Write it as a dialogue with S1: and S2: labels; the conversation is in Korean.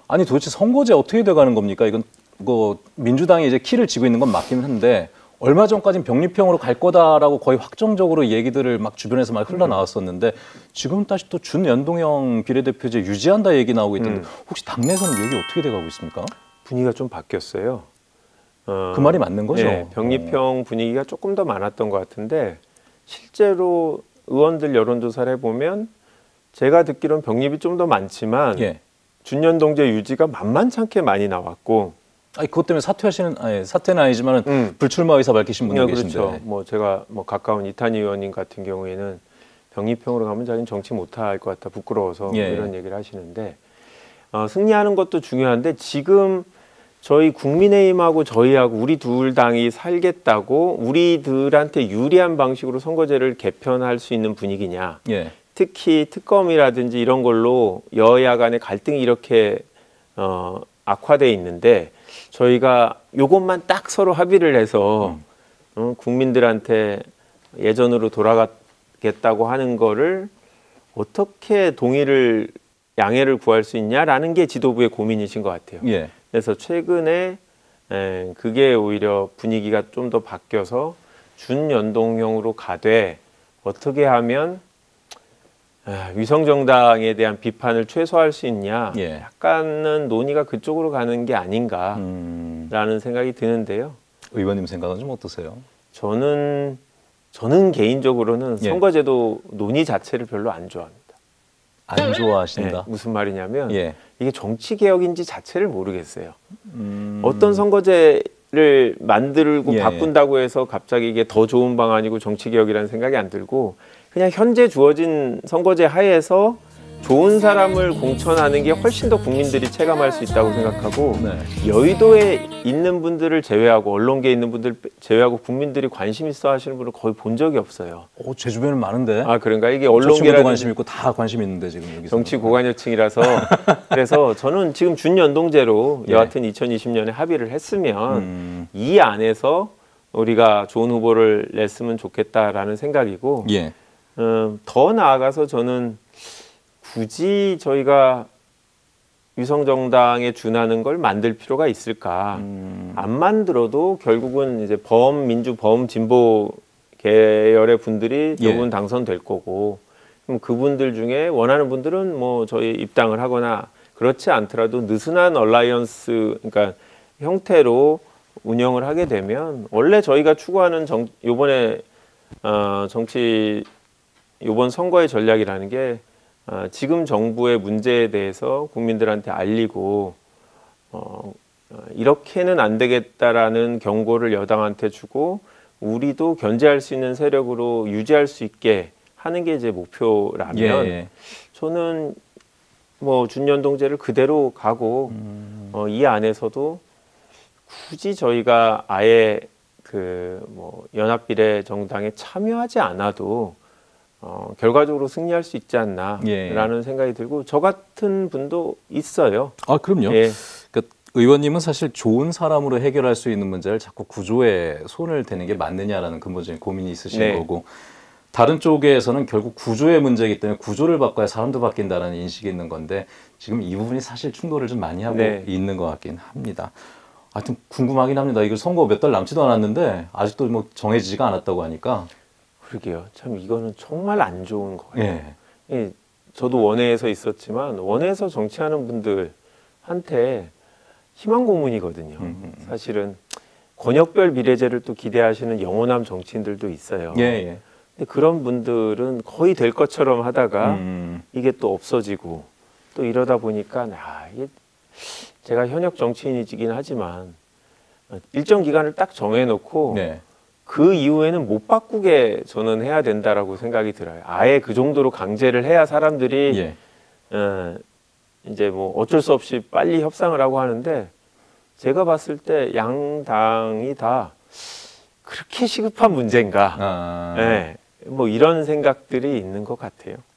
S1: 아니 도대체 선거제 어떻게 돼가는 겁니까? 이건 뭐 민주당이 이제 키를 쥐고 있는 건 맞긴 한데 얼마 전까지는 병립형으로 갈 거다라고 거의 확정적으로 얘기들을 막 주변에서 막 흘러나왔었는데 지금 다시 또 준연동형 비례대표제 유지한다 얘기 나오고 있던데 혹시 당내에서는 얘기 어떻게 돼가고 있습니까?
S2: 분위기가 좀 바뀌었어요.
S1: 그 말이 맞는 거죠?
S2: 네, 병립형 분위기가 조금 더 많았던 것 같은데 실제로 의원들 여론조사를 해보면 제가 듣기로는 병립이 좀 더 많지만
S1: 예.
S2: 준연동제 유지가 만만찮게 많이 나왔고
S1: 아니 그것 때문에 사퇴는 아니지만은 불출마 의사 밝히신 분도 계신데.
S2: 그렇죠. 뭐 제가 뭐 가까운 이탄희 의원님 같은 경우에는 병립형으로 가면 자기는 정치 못할 것 같아 부끄러워서
S1: 예.
S2: 이런 얘기를 하시는데 승리하는 것도 중요한데 지금 저희 국민의힘하고 저희하고 우리 둘 당이 살겠다고 우리들한테 유리한 방식으로 선거제를 개편할 수 있는 분위기냐.
S1: 예.
S2: 특히 특검이라든지 이런 걸로 여야 간의 갈등이 이렇게 악화돼 있는데 저희가 요것만 딱 서로 합의를 해서 국민들한테 예전으로 돌아가겠다고 하는 거를 어떻게 동의를 양해를 구할 수 있냐라는 게 지도부의 고민이신 것 같아요.
S1: 예.
S2: 그래서 최근에 그게 오히려 분위기가 좀 더 바뀌어서 준연동형으로 가되 어떻게 하면 위성정당에 대한 비판을 최소화할 수 있냐
S1: 예.
S2: 약간은 논의가 그쪽으로 가는 게 아닌가라는 생각이 드는데요.
S1: 의원님 생각은 좀 어떠세요?
S2: 저는 개인적으로는
S1: 예.
S2: 선거제도 논의 자체를 별로 안 좋아합니다.
S1: 안 좋아하신다?
S2: 무슨 말이냐면
S1: 예.
S2: 이게 정치개혁인지 자체를 모르겠어요. 어떤 선거제를 만들고
S1: 예.
S2: 바꾼다고 해서 갑자기 이게 더 좋은 방안이고 정치개혁이라는 생각이 안 들고 그냥 현재 주어진 선거제 하에서 좋은 사람을 공천하는 게 훨씬 더 국민들이 체감할 수 있다고 생각하고
S1: 네.
S2: 여의도에 있는 분들을 제외하고 언론계에 있는 분들 제외하고 국민들이 관심 있어 하시는 분을 거의 본 적이 없어요.
S1: 제 주변은 많은데.
S2: 아 그런가? 이게
S1: 저 친구도
S2: 언론계라든지
S1: 관심 있고 다 관심 있는데 지금 여기서.
S2: 정치 고관여층이라서 그래서 저는 지금 준연동제로
S1: 예.
S2: 여하튼 2020년에 합의를 했으면 이 안에서 우리가 좋은 후보를 냈으면 좋겠다라는 생각이고
S1: 예.
S2: 더 나아가서 저는 굳이 저희가 위성정당에 준하는 걸 만들 필요가 있을까? 안 만들어도 결국은 이제 범민주, 범진보 계열의 분들이 대부분 당선될 거고, 그럼 그분들 중에 원하는 분들은 뭐 저희 입당을 하거나 그렇지 않더라도 느슨한 얼라이언스, 그러니까 형태로 운영을 하게 되면 원래 저희가 추구하는 요번에 요번 선거의 전략이라는 게 지금 정부의 문제에 대해서 국민들한테 알리고 이렇게는 안 되겠다라는 경고를 여당한테 주고 우리도 견제할 수 있는 세력으로 유지할 수 있게 하는 게 이제 목표라면
S1: 예. 저는
S2: 뭐 준연동제를 그대로 가고 이 안에서도 굳이 저희가 아예 뭐 연합비례 정당에 참여하지 않아도 결과적으로 승리할 수 있지 않나라는 생각이 들고 저 같은 분도 있어요.
S1: 아 그럼요.
S2: 예.
S1: 그러니까 의원님은 사실 좋은 사람으로 해결할 수 있는 문제를 자꾸 구조에 손을 대는 게 맞느냐라는 근본적인 고민이 있으신 거고 다른 쪽에서는 결국 구조의 문제이기 때문에 구조를 바꿔야 사람도 바뀐다는 인식이 있는 건데 지금 이 부분이 사실 충돌을 좀 많이 하고 있는 것 같긴 합니다. 하여튼 궁금하긴 합니다. 이거 선거 몇 달 남지도 않았는데 아직도 뭐 정해지지가 않았다고 하니까.
S2: 그러게요. 참 이거는 정말 안 좋은 거예요. 예, 저도 원외에서 있었지만 원외에서 정치하는 분들한테 희망 고문이거든요. 사실은 권역별 비례제를 또 기대하시는 영호남 정치인들도 있어요. 근데 그런 분들은 거의 될 것처럼 하다가 이게 또 없어지고 또 이러다 보니까 이게 제가 현역 정치인이긴 하지만 일정 기간을 딱 정해놓고 그 이후에는 못 바꾸게 저는 해야 된다라고 생각이 들어요. 아예 그 정도로 강제를 해야 사람들이 이제 뭐 어쩔 수 없이 빨리 협상을 하고 하는데 제가 봤을 때 양당이 다 그렇게 시급한 문제인가? 뭐 이런 생각들이 있는 것 같아요.